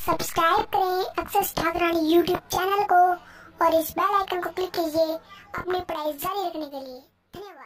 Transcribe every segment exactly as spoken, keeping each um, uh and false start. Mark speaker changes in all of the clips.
Speaker 1: Subscribe करें अक्सर Thakrani YouTube channel को और इस बेल आइकन को क्लिक कीजिए अपनी पढ़ाई जारी रखने के लिए। धन्यवाद।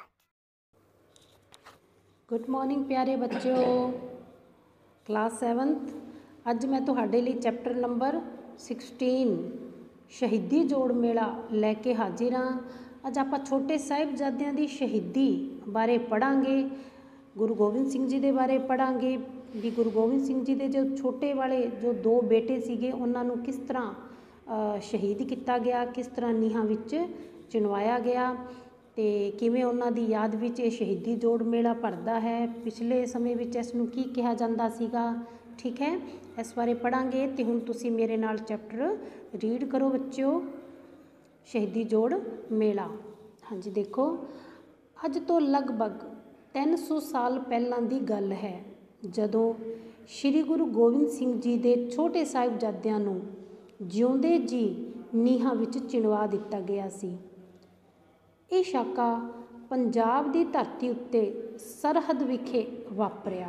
Speaker 2: गुड मॉर्निंग प्यारे बच्चों, क्लास सैवंथ। अज मैं तुहाडे लिए चैप्टर नंबर सिक्सटीन शहीदी जोड़ मेला लैके हाजिर हाँ। अज आपां छोटे साहिबजादियां दी शहीदी बारे पढ़ांगे, गुरु गोबिंद सिंह जी दे बारे पढ़ांगे भी गुरु गोबिंद सिंह जी दे जो छोटे वाले जो दो बेटे सीगे उन्हां नूं किस तरह शहीद किया गया, किस तरह नीहां विच चिणवाया गया ते किवें उन्हां दी याद विच ये शहीदी जोड़ मेला भरदा है। पिछले समय विच इस नूं की कहा जांदा सीगा, ठीक है। इस बारे पढ़ांगे ते हुण तुसीं मेरे नाल चैप्टर रीड करो बच्चों। शहीदी जोड़ मेला, हाँ जी देखो, अज तो लगभग तीन सौ साल पहलां दी गल है जदों श्री गुरु गोबिंद सिंह जी दे छोटे साहिबजादियां नूं जिउंदे जी नीहां विच चिणवा दिता गया सी। ये शाका पंजाब दी धरती उत्ते सरहद विखे वापरिया।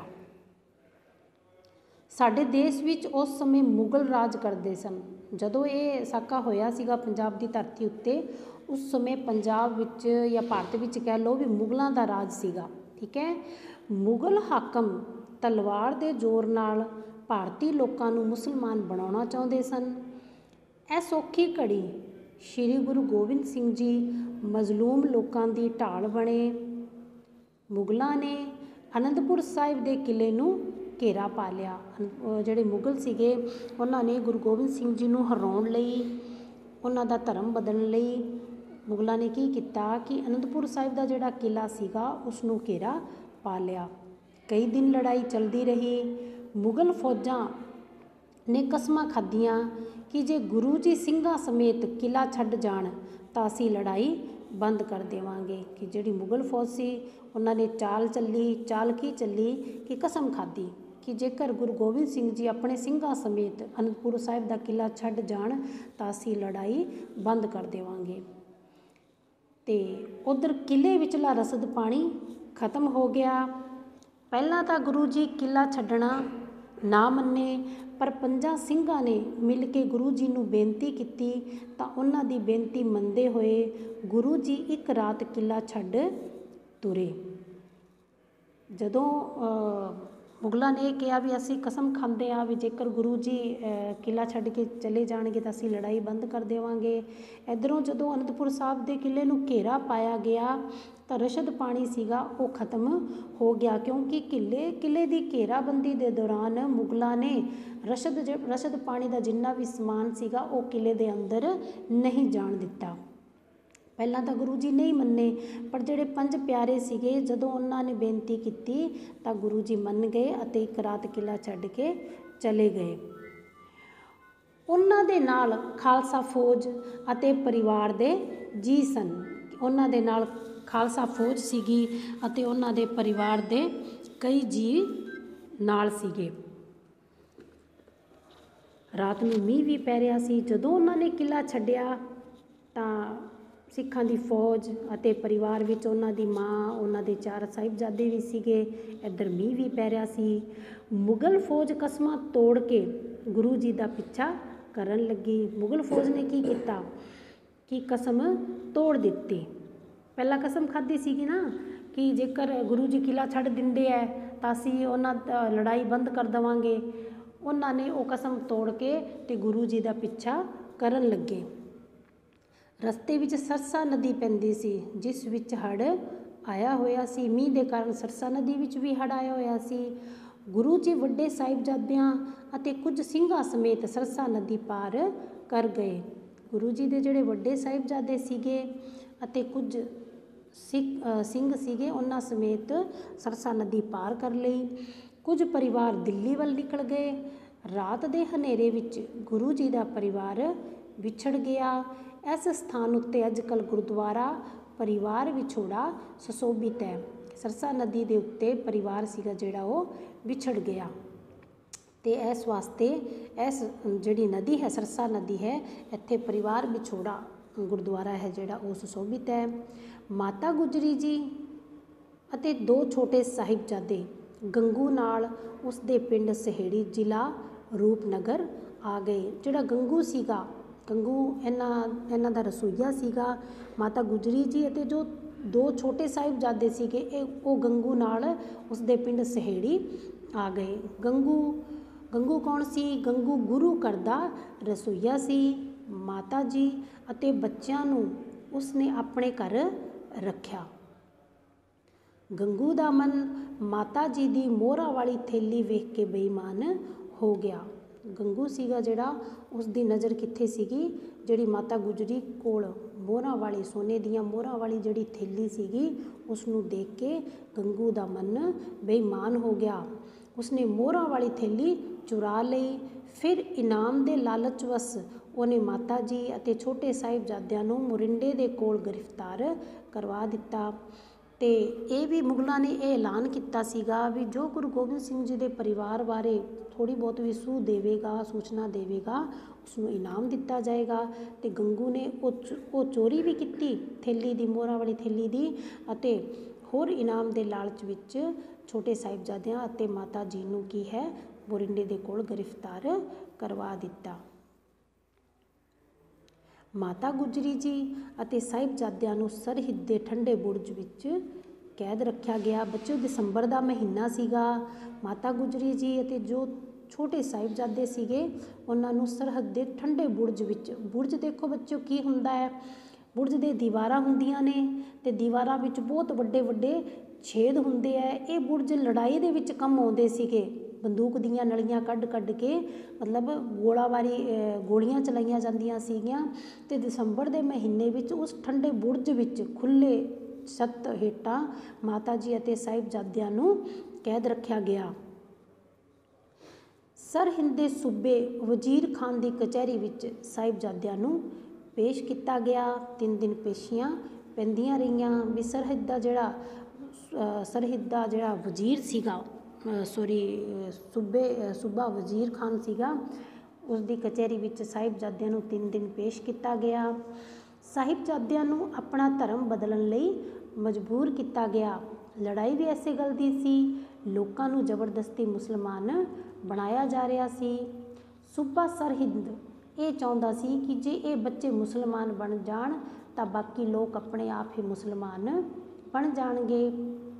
Speaker 2: साडे देश विच उस समय मुगल राज करते सन। जदों ये साका होया सीगा पंजाब दी धरती उत्ते, उस समय पंजाब विच या भारत विच कह लो भी मुगलों का राज सीगा, ठीक है। मुगल हाकम तलवार दे जोर नाल भारतीय लोगों नूं मुसलमान बनाउणा चाहुंदे सन। इस औखी घड़ी श्री गुरु गोबिंद सिंह जी मजलूम लोगों की ढाल बने। मुगलों ने आनंदपुर साहिब के किले नूं घेरा पा लिया। जिहड़े मुगल सीगे उन्होंने गुरु गोबिंद सिंह जी नूं हराउण लई, उन्हां दा धर्म बदलण लई मुगलों ने की किया कि आनंदपुर साहिब का जिहड़ा किला सीगा उसनूं घेरा पा लिया। कई दिन लड़ाई चलती रही। मुगल फौजां ने कसमां खाधियां कि जे गुरु जी सिंघां समेत किला छड्ड जाण तां असीं लड़ाई बंद कर देवांगे। कि जिहड़ी मुगल फौज सी उन्होंने चाल चली, चाल की चली कि कसम खाधी कि जेकर गुरु गोबिंद सिंह जी अपने सिंघां समेत आनंदपुर साहिब का किला छड्ड जाण तां असीं लड़ाई बंद कर देवांगे। ते उधर किले विचला रसद पानी खत्म हो गया। पहला तो गुरु जी किला छड्डना ना मन्ने, पर पंजा सिंघां ने मिल के गुरु जी नूं बेनती की तां उन्हां दी बेनती मनदे होए गुरु जी एक रात किला छड्ड तुरे। जदों मुगलों ने कहा भी असीं कसम खांदे आ भी जेकर गुरु जी किला छड्ड के चले जाणगे तां असीं लड़ाई बंद कर देवांगे। इधरों जदों आनंदपुर साहिब के किले नूं घेरा पाया गया तो रशद पानी सीगा वो खत्म हो गया, क्योंकि किले किले की घेराबंदी के दौरान मुगलों ने रशद रशद पानी का जिन्ना भी समान सीगा वो किले के अंदर नहीं जाण दिता। पहला तो गुरु जी नहीं मन्ने, पर जिहड़े पंज प्यारे सीगे जदों उन्होंने बेनती की तो गुरु जी मन गए अते एक रात किला छड्ड के चले गए। उन्हां दे नाल खालसा फौज अते परिवार दे जी सन। उन्हां दे नाल खालसा फौज सीगी अते उन्हां दे परिवार दे कई जी नाल सीगे। रात नूं मींह भी पै रिहा सी। जदों उन्होंने किला छड्डिया तां सिखां दी फौज अते परिवार विच उन्हां दी माँ, उन्हां दे चार साहिबजादे भी सीगे। इधर मींह भी पै रिहा सी। मुगल फौज कसमां तोड़ के गुरु जी दा पिछा करन लगी। मुगल फौज ने की किया कि कसम तोड़ दिती। पहला कसम खाधी सीगी ना कि जेकर गुरु जी किला छड्ड दिंदे है तां असीं उन्हां लड़ाई बंद कर देवांगे। उन्होंने वो कसम तोड़ के ते गुरु जी दा पिछा करन लगे। रस्ते विच सरसा नदी पैंदी सी जिस विच हड़ आया होया सी। मींह दे कारण सरसा नदी विच भी हड़ आया होया सी। गुरु जी वड्डे साहिबजादियां अते कुछ सिंघां समेत सरसा नदी पार कर गए। गुरु जी दे जिहड़े वड्डे साहिबजादे सीगे अते कुछ सिख सिंह सीगे उन्हां समेत सरसा नदी पार कर लई। कुछ परिवार दिल्ली वल निकल गए। रात दे हनेरे विच गुरु जी दा परिवार विछड़ गया। इस स्थान उत्ते अजकल गुरुद्वारा परिवार विछोड़ा सुशोभित है। सरसा नदी के उत्ते परिवार सीगा जिहड़ा वो विछड़ गया ते इस वास्ते इस जिहड़ी नदी है सरसा नदी है इत्थे परिवार विछोड़ा गुरुद्वारा है जिहड़ा वो सुशोभित है। माता गुजरी जी अते दो छोटे साहिबजादे गंगू नाल उसदे पिंड सहेड़ी जिला ਰੂਪਨਗਰ ਆ ਗਏ। ਜਿਹੜਾ ਗੰਗੂ ਸੀਗਾ, ਗੰਗੂ ਇਹਨਾਂ ਇਹਨਾਂ ਦਾ ਰਸੋਈਆ ਸੀਗਾ। ਮਾਤਾ ਗੁਜਰੀ ਜੀ ਅਤੇ ਜੋ ਦੋ ਛੋਟੇ ਸਾਹਿਬਜ਼ਾਦੇ ਸੀਗੇ ਇਹ ਉਹ ਗੰਗੂ ਨਾਲ ਉਸਦੇ ਪਿੰਡ ਸਹੇੜੀ ਆ ਗਏ। ਗੰਗੂ ਗੰਗੂ ਕੌਣ ਸੀ? ਗੰਗੂ ਗੁਰੂ ਘਰ ਦਾ ਰਸੋਈਆ ਸੀ। ਮਾਤਾ ਜੀ ਅਤੇ ਬੱਚਿਆਂ ਨੂੰ ਉਸਨੇ ਆਪਣੇ ਘਰ ਰੱਖਿਆ। ਗੰਗੂ ਦਾ ਮਨ ਮਾਤਾ ਜੀ ਦੀ ਮੋਹਰਾਂ ਵਾਲੀ ਥੈਲੀ ਵੇਖ ਕੇ ਬੇਈਮਾਨ ਹੋ ਗਿਆ। ਗੰਗੂ ਸੀਗਾ ਜਿਹੜਾ, ਉਸ ਦੀ ਨਜ਼ਰ ਕਿੱਥੇ ਸੀਗੀ? ਜਿਹੜੀ ਮਾਤਾ ਗੁਜਰੀ ਕੋਲ ਮੋਹਰਾਂ ਵਾਲੀ, ਸੋਨੇ ਦੀਆਂ ਮੋਹਰਾਂ ਵਾਲੀ ਜਿਹੜੀ ਥੈਲੀ ਸੀਗੀ ਉਸ ਨੂੰ ਦੇਖ ਕੇ ਗੰਗੂ ਦਾ ਮਨ ਬੇਈਮਾਨ ਹੋ ਗਿਆ। ਉਸਨੇ ਮੋਹਰਾਂ ਵਾਲੀ ਥੈਲੀ ਚੁਰਾ ਲਈ। ਫਿਰ ਇਨਾਮ ਦੇ ਲਾਲਚ ਵਸ ਉਹਨੇ ਮਾਤਾ ਜੀ ਅਤੇ ਛੋਟੇ ਸਾਹਿਬਜ਼ਾਦਿਆਂ ਨੂੰ ਮੋਰਿੰਡੇ ਦੇ ਕੋਲ ਗ੍ਰਿਫਤਾਰ ਕਰਵਾ ਦਿੱਤਾ। ਤੇ ਇਹ ਵੀ ਮੁਗਲਾਂ ਨੇ ਇਹ ਐਲਾਨ ਕੀਤਾ ਸੀਗਾ ਵੀ ਜੋ ਗੁਰੂ ਗੋਬਿੰਦ ਸਿੰਘ ਜੀ ਦੇ ਪਰਿਵਾਰ ਬਾਰੇ ਥੋੜ੍ਹੀ ਬਹੁਤ ਵੀ ਸੂਹ ਦੇਵੇਗਾ, ਸੂਚਨਾ ਦੇਵੇਗਾ, ਉਸਨੂੰ ਇਨਾਮ ਦਿੱਤਾ ਜਾਏਗਾ। ਤੇ ਗੰਗੂ ਨੇ ਉਹ ਉਹ ਚੋਰੀ ਵੀ ਕੀਤੀ ਥੈਲੀ ਦੀ, ਮੋਹਰਾਂ ਵਾਲੀ ਥੈਲੀ ਦੀ, ਅਤੇ ਹੋਰ ਇਨਾਮ ਦੇ ਲਾਲਚ ਵਿੱਚ ਛੋਟੇ ਸਾਹਿਬਜ਼ਾਦਿਆਂ ਅਤੇ ਮਾਤਾ ਜੀ ਨੂੰ ਕੀ ਹੈ ਮੋਰਿੰਡੇ ਦੇ ਕੋਲ ਗ੍ਰਿਫਤਾਰ ਕਰਵਾ ਦਿੱਤਾ। ਮਾਤਾ ਗੁਜਰੀ ਜੀ ਅਤੇ ਸਾਹਿਬਜ਼ਾਦਿਆਂ ਨੂੰ ਸਰਹਿੰਦ ਦੇ ਠੰਡੇ ਬੁਰਜ ਵਿੱਚ ਕੈਦ ਰੱਖਿਆ ਗਿਆ। ਬੱਚੋ ਦਸੰਬਰ ਦਾ ਮਹੀਨਾ ਸੀਗਾ। ਮਾਤਾ ਗੁਜਰੀ ਜੀ ਅਤੇ ਜੋ ਛੋਟੇ ਸਾਹਿਬਜ਼ਾਦੇ ਸੀਗੇ ਉਹਨਾਂ ਨੂੰ ਸਰਹੱਦ ਦੇ ਠੰਡੇ ਬੁਰਜ ਵਿੱਚ, ਬੁਰਜ ਦੇਖੋ ਬੱਚੋ ਕੀ ਹੁੰਦਾ ਹੈ, ਬੁਰਜ ਦੇ ਦੀਵਾਰਾਂ ਹੁੰਦੀਆਂ ਨੇ ਤੇ ਦੀਵਾਰਾਂ ਵਿੱਚ ਬਹੁਤ ਵੱਡੇ ਵੱਡੇ ਛੇਦ ਹੁੰਦੇ ਹੈ। ਇਹ ਬੁਰਜ ਲੜਾਈ ਦੇ ਵਿੱਚ ਕੰਮ ਆਉਂਦੇ ਸੀਗੇ। ਬੰਦੂਕ ਦੀਆਂ ਨਲੀਆਂ ਕੱਢ ਕੱਢ ਕੇ ਮਤਲਬ ਗੋਲਾਬਾਰੀ ਗੋਲੀਆਂ ਚਲਾਈਆਂ ਜਾਂਦੀਆਂ ਸੀਗੀਆਂ। ਤੇ ਦਸੰਬਰ ਦੇ ਮਹੀਨੇ ਵਿੱਚ ਉਸ ਠੰਡੇ ਬੁਰਜ ਵਿੱਚ ਖੁੱਲ੍ਹੇ ਛੱਤ ਹੇਠਾਂ ਮਾਤਾ ਜੀ ਅਤੇ ਸਾਹਿਬਜ਼ਾਦਿਆਂ ਨੂੰ ਕੈਦ ਰੱਖਿਆ ਗਿਆ। ਸਰਹਿੰਦ ਦੇ ਸੂਬੇ ਵਜ਼ੀਰ ਖਾਨ ਦੀ ਕਚਹਿਰੀ ਵਿੱਚ ਸਾਹਿਬਜ਼ਾਦਿਆਂ ਨੂੰ ਪੇਸ਼ ਕੀਤਾ ਗਿਆ। ਤਿੰਨ ਦਿਨ ਪੇਸ਼ੀਆਂ ਪੈਂਦੀਆਂ ਰਹੀਆਂ। ਵੀ ਸਰਹਿੰਦ ਦਾ ਜਿਹੜਾ ਸਰਹਿੰਦ ਦਾ ਜਿਹੜਾ ਵਜ਼ੀਰ ਸੀਗਾ, ਸੋਰੀ ਸੂਬੇ ਸੂਬਾ ਵਜ਼ੀਰ ਖਾਨ ਸੀਗਾ, ਉਸ ਦੀ ਕਚਹਿਰੀ ਵਿੱਚ ਸਾਹਿਬਜ਼ਾਦਿਆਂ ਨੂੰ ਤਿੰਨ ਦਿਨ ਪੇਸ਼ ਕੀਤਾ ਗਿਆ। ਸਾਹਿਬਜ਼ਾਦਿਆਂ ਨੂੰ ਆਪਣਾ ਧਰਮ ਬਦਲਣ ਲਈ ਮਜਬੂਰ ਕੀਤਾ ਗਿਆ। ਲੜਾਈ ਵੀ ਐਸੇ ਗੱਲ ਦੀ ਸੀ, ਲੋਕਾਂ ਨੂੰ ਜ਼ਬਰਦਸਤੀ ਮੁਸਲਮਾਨ ਬਣਾਇਆ ਜਾ ਰਿਹਾ ਸੀ। ਸੂਬਾ ਸਰਹਿੰਦ ਇਹ ਚਾਹੁੰਦਾ ਸੀ ਕਿ ਜੇ ਇਹ ਬੱਚੇ ਮੁਸਲਮਾਨ ਬਣ ਜਾਣ ਤਾਂ ਬਾਕੀ ਲੋਕ ਆਪਣੇ ਆਪ ਹੀ ਮੁਸਲਮਾਨ ਬਣ ਜਾਣਗੇ।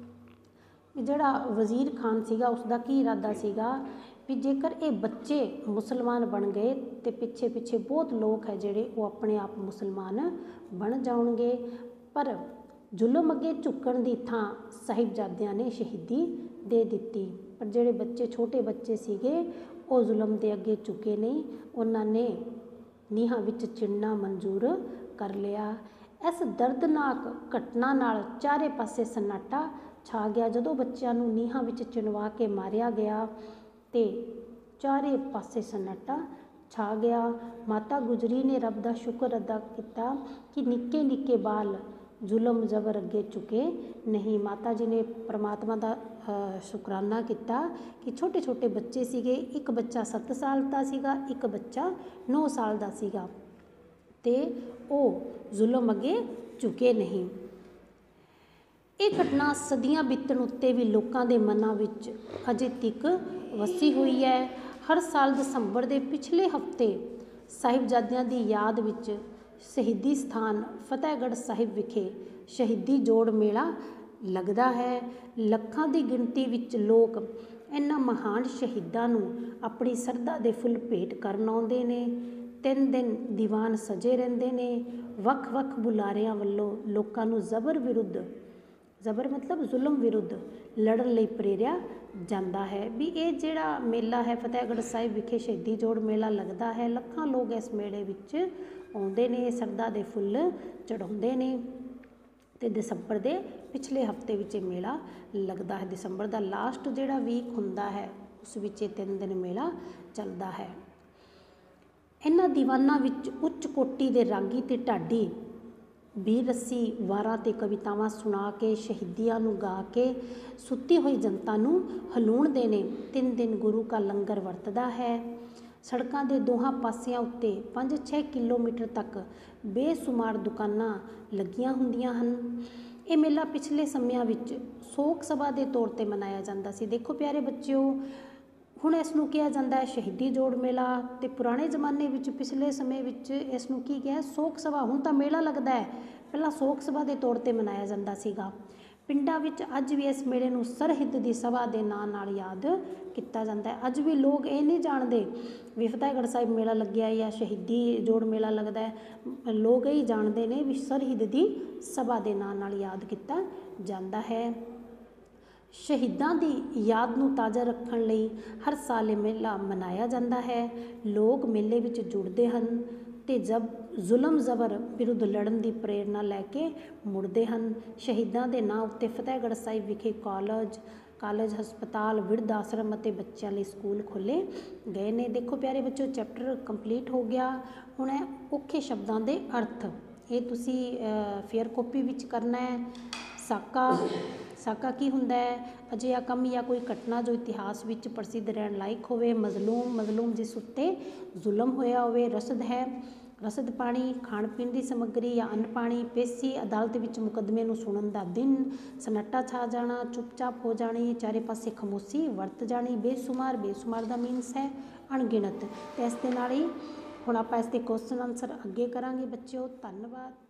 Speaker 2: ਜਿਹੜਾ ਵਜ਼ੀਰ ਖਾਨ ਸੀਗਾ ਉਸਦਾ ਕੀ ਇਰਾਦਾ ਸੀਗਾ ਵੀ ਜੇਕਰ ਇਹ ਬੱਚੇ ਮੁਸਲਮਾਨ ਬਣ ਗਏ ਤੇ ਪਿੱਛੇ ਪਿੱਛੇ ਬਹੁਤ ਲੋਕ ਹੈ ਜਿਹੜੇ ਉਹ ਆਪਣੇ ਆਪ ਮੁਸਲਮਾਨ ਬਣ ਜਾਣਗੇ। ਪਰ ਜ਼ੁਲਮ ਅੱਗੇ ਝੁਕਣ ਦੀ ਥਾਂ ਸਾਹਿਬਜ਼ਾਦਿਆਂ ਨੇ ਸ਼ਹੀਦੀ ਦੇ ਦਿੱਤੀ। ਪਰ ਜਿਹੜੇ ਬੱਚੇ ਛੋਟੇ ਬੱਚੇ ਸੀਗੇ ਉਹ ਜ਼ੁਲਮ ਦੇ ਅੱਗੇ ਝੁਕੇ ਨਹੀਂ, ਉਹਨਾਂ ਨੇ ਨੀਹਾਂ ਵਿੱਚ ਚਿਣਨਾ ਮਨਜ਼ੂਰ ਕਰ ਲਿਆ। ਇਸ ਦਰਦਨਾਕ ਘਟਨਾ ਨਾਲ ਚਾਰੇ ਪਾਸੇ ਸਨਾਟਾ ਛਾ ਗਿਆ। ਜਦੋਂ ਬੱਚਿਆਂ ਨੂੰ ਨੀਹਾਂ ਵਿੱਚ ਚਿਣਵਾ ਕੇ ਮਾਰਿਆ ਗਿਆ ਤੇ ਚਾਰੇ ਪਾਸੇ ਸਨਾਟਾ ਛਾ ਗਿਆ। ਮਾਤਾ ਗੁਜਰੀ ਨੇ ਰੱਬ ਦਾ ਸ਼ੁਕਰ ਅਦਾ ਕੀਤਾ ਕਿ ਨਿੱਕੇ ਨਿੱਕੇ ਬਾਲ ਜ਼ੁਲਮ ਜ਼ਬਰ ਅੱਗੇ ਝੁਕੇ ਨਹੀਂ। ਮਾਤਾ ਜੀ ਨੇ ਪਰਮਾਤਮਾ ਦਾ ਸ਼ੁਕਰਾਨਾ ਕੀਤਾ ਕਿ ਛੋਟੇ ਛੋਟੇ ਬੱਚੇ ਸੀਗੇ। ਇੱਕ ਬੱਚਾ ਸੱਤ ਸਾਲ ਦਾ ਸੀਗਾ, ਇੱਕ ਬੱਚਾ ਨੌ ਸਾਲ ਦਾ ਸੀਗਾ, ਤੇ ਉਹ ਜ਼ੁਲਮ ਅੱਗੇ ਝੁਕੇ ਨਹੀਂ। ਇਹ ਘਟਨਾ ਸਦੀਆਂ ਬੀਤਣ ਉੱਤੇ ਵੀ ਲੋਕਾਂ ਦੇ ਮਨਾਂ ਵਿੱਚ ਅਜੇ ਤੱਕ ਵਸੀ ਹੋਈ ਹੈ। ਹਰ ਸਾਲ ਦਸੰਬਰ ਦੇ ਪਿਛਲੇ ਹਫ਼ਤੇ ਸਾਹਿਬਜ਼ਾਦਿਆਂ ਦੀ ਯਾਦ ਵਿੱਚ ਸ਼ਹੀਦੀ ਸਥਾਨ ਫਤਿਹਗੜ੍ਹ ਸਾਹਿਬ ਵਿਖੇ ਸ਼ਹੀਦੀ ਜੋੜ ਮੇਲਾ ਲੱਗਦਾ ਹੈ। ਲੱਖਾਂ ਦੀ ਗਿਣਤੀ ਵਿੱਚ ਲੋਕ ਇਹਨਾਂ ਮਹਾਨ ਸ਼ਹੀਦਾਂ ਨੂੰ ਆਪਣੀ ਸ਼ਰਧਾ ਦੇ ਫੁੱਲ ਭੇਟ ਕਰਨ ਆਉਂਦੇ ਨੇ। ਤਿੰਨ ਦਿਨ ਦੀਵਾਨ ਸਜੇ ਰਹਿੰਦੇ ਨੇ। ਵੱਖ ਵੱਖ ਬੁਲਾਰਿਆਂ ਵੱਲੋਂ ਲੋਕਾਂ ਨੂੰ ਜ਼ਬਰ ਵਿਰੁੱਧ, ਜ਼ਬਰ ਮਤਲਬ ਜ਼ੁਲਮ ਵਿਰੁੱਧ ਲੜਨ ਲਈ ਪ੍ਰੇਰਿਆ ਜਾਂਦਾ ਹੈ। ਵੀ ਇਹ ਜਿਹੜਾ ਮੇਲਾ ਹੈ ਫਤਿਹਗੜ੍ਹ ਸਾਹਿਬ ਵਿਖੇ ਸ਼ਹੀਦੀ ਜੋੜ ਮੇਲਾ ਲੱਗਦਾ ਹੈ। ਲੱਖਾਂ ਲੋਕ ਇਸ ਮੇਲੇ ਵਿੱਚ ਆਉਂਦੇ ਨੇ, ਸ਼ਰਧਾ ਦੇ ਫੁੱਲ ਚੜਾਉਂਦੇ ਨੇ। ਤੇ ਦਸੰਬਰ ਦੇ ਪਿਛਲੇ ਹਫ਼ਤੇ ਵਿੱਚ ਇਹ ਮੇਲਾ ਲੱਗਦਾ ਹੈ। ਦਸੰਬਰ ਦਾ ਲਾਸਟ ਜਿਹੜਾ ਵੀਕ ਹੁੰਦਾ ਹੈ ਉਸ ਵਿੱਚ ਇਹ ਤਿੰਨ ਦਿਨ ਮੇਲਾ ਚੱਲਦਾ ਹੈ। ਇਹਨਾਂ ਦੀਵਾਨਾਂ ਵਿੱਚ ਉੱਚ ਕੋਟੀ ਦੇ ਰਾਗੀ ਤੇ ਢਾਡੀ ਵੀਰ ਰੱਸੀ ਵਾਰਾਂ ਤੇ ਕਵਿਤਾਵਾਂ ਸੁਣਾ ਕੇ, ਸ਼ਹੀਦੀਆਂ ਨੂੰ ਗਾ ਕੇ ਸੁੱਤੀ ਹੋਈ ਜਨਤਾ ਨੂੰ ਹਲੂਣਦੇ ਨੇ। ਤਿੰਨ ਦਿਨ ਗੁਰੂ ਕਾ ਲੰਗਰ ਵਰਤਦਾ ਹੈ। ਸੜਕਾਂ ਦੇ ਦੋਹਾਂ ਪਾਸਿਆਂ ਉੱਤੇ ਪੰਜ ਛੇ ਕਿਲੋਮੀਟਰ ਤੱਕ ਬੇਸ਼ੁਮਾਰ ਦੁਕਾਨਾਂ ਲੱਗੀਆਂ ਹੁੰਦੀਆਂ ਹਨ। ਇਹ ਮੇਲਾ ਪਿਛਲੇ ਸਮਿਆਂ ਵਿੱਚ ਸੋਗ ਸਭਾ ਦੇ ਤੌਰ 'ਤੇ ਮਨਾਇਆ ਜਾਂਦਾ ਸੀ। ਦੇਖੋ ਪਿਆਰੇ ਬੱਚਿਓ, ਹੁਣ ਇਸ ਨੂੰ ਕਿਹਾ ਜਾਂਦਾ ਹੈ ਸ਼ਹੀਦੀ ਜੋੜ ਮੇਲਾ। ਤੇ ਪੁਰਾਣੇ ਜ਼ਮਾਨੇ ਵਿੱਚ ਪਿਛਲੇ ਸਮੇਂ ਵਿੱਚ ਇਸ ਨੂੰ ਕੀ ਕਿਹਾ, ਸੋਗ ਸਭਾ। ਹੁਣ ਤਾਂ ਮੇਲਾ ਲੱਗਦਾ ਹੈ, ਪਹਿਲਾਂ ਸੋਗ ਸਭਾ ਦੇ ਤੌਰ ਤੇ ਮਨਾਇਆ ਜਾਂਦਾ ਸੀਗਾ। ਪਿੰਡਾਂ ਵਿੱਚ ਅੱਜ ਵੀ ਇਸ ਮੇਲੇ ਨੂੰ ਸਰਹਿੰਦ ਦੀ ਸਭਾ ਦੇ ਨਾਂ ਨਾਲ ਯਾਦ ਕੀਤਾ ਜਾਂਦਾ ਹੈ। ਅੱਜ ਵੀ ਲੋਕ ਇਹ ਨਹੀਂ ਜਾਣਦੇ ਵੀ ਫਤਿਹਗੜ੍ਹ ਸਾਹਿਬ ਮੇਲਾ ਲੱਗਿਆ ਜਾਂ ਸ਼ਹੀਦੀ ਜੋੜ ਮੇਲਾ ਲੱਗਦਾ ਹੈ। ਲੋਕ ਇਹ ਜਾਣਦੇ ਨੇ ਵੀ ਸਰਹਿੰਦ ਦੀ ਸਭਾ ਦੇ ਨਾਂ ਨਾਲ ਯਾਦ ਕੀਤਾ ਜਾਂਦਾ ਹੈ। ਸ਼ਹੀਦਾਂ ਦੀ ਯਾਦ ਨੂੰ ਤਾਜ਼ਾ ਰੱਖਣ ਲਈ ਹਰ ਸਾਲ ਇਹ ਮੇਲਾ ਮਨਾਇਆ ਜਾਂਦਾ ਹੈ। ਲੋਕ ਮੇਲੇ ਵਿੱਚ ਜੁੜਦੇ ਹਨ ਤੇ ਜਬ ਜ਼ੁਲਮ ਜ਼ਬਰ ਵਿਰੁੱਧ ਲੜਨ ਦੀ ਪ੍ਰੇਰਨਾ ਲੈ ਕੇ ਮੁੜਦੇ ਹਨ। ਸ਼ਹੀਦਾਂ ਦੇ ਨਾਂ ਉੱਤੇ ਫਤਿਹਗੜ੍ਹ ਸਾਹਿਬ ਵਿਖੇ ਕਾਲਜ ਕਾਲਜ ਹਸਪਤਾਲ, ਬਿਰਧ ਆਸ਼ਰਮ ਅਤੇ ਬੱਚਿਆਂ ਲਈ ਸਕੂਲ ਖੋਲ੍ਹੇ ਗਏ ਨੇ। ਦੇਖੋ ਪਿਆਰੇ ਬੱਚੋ, ਚੈਪਟਰ ਕੰਪਲੀਟ ਹੋ ਗਿਆ। ਹੁਣ ਹੈ ਔਖੇ ਸ਼ਬਦਾਂ ਦੇ ਅਰਥ। ਇਹ ਤੁਸੀਂ ਫੇਅਰ ਕਾਪੀ ਵਿੱਚ ਕਰਨਾ ਹੈ। ਸਾਕਾ ਸਾਕਾ ਕੀ ਹੁੰਦਾ ਹੈ? ਅਜਿਹਾ ਕੰਮ ਜਾਂ ਕੋਈ ਘਟਨਾ ਜੋ ਇਤਿਹਾਸ ਵਿੱਚ ਪ੍ਰਸਿੱਧ ਰਹਿਣ ਲਾਇਕ ਹੋਵੇ। ਮਜ਼ਲੂਮ ਮਜ਼ਲੂਮ ਜਿਸ ਉੱਤੇ ਜ਼ੁਲਮ ਹੋਇਆ ਹੋਵੇ। ਰਸਦ ਹੈ ਰਸਦ ਪਾਣੀ, ਖਾਣ ਪੀਣ ਦੀ ਸਮੱਗਰੀ ਜਾਂ ਅੰਨ ਪਾਣੀ। ਪੇਸ਼ੀ ਅਦਾਲਤ ਵਿੱਚ ਮੁਕੱਦਮੇ ਨੂੰ ਸੁਣਨ ਦਾ ਦਿਨ। ਸਨੱਟਾ ਛਾ ਜਾਣਾ, ਚੁੱਪਚਾਪ ਹੋ ਜਾਣੀ, ਚਾਰੇ ਪਾਸੇ ਖਾਮੋਸ਼ੀ ਵਰਤ ਜਾਣੀ। ਬੇਸ਼ੁਮਾਰ ਬੇਸ਼ੁਮਾਰ ਦਾ ਮੀਨਸ ਹੈ ਅਣਗਿਣਤ। ਤੇ ਇਸ ਦੇ ਨਾਲ ਹੀ ਹੁਣ ਆਪਾਂ ਇਸ ਦੇ ਕੁਐਸਚਨ ਆਨਸਰ ਅੱਗੇ ਕਰਾਂਗੇ ਬੱਚਿਓ। ਧੰਨਵਾਦ।